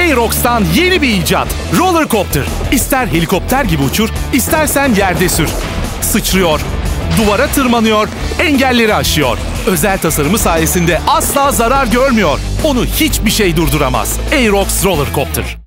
Aerox'tan yeni bir icat. Roller Copter. İster helikopter gibi uçur, istersen yerde sür. Sıçrıyor, duvara tırmanıyor, engelleri aşıyor. Özel tasarımı sayesinde asla zarar görmüyor. Onu hiçbir şey durduramaz. Aerox Roller Copter.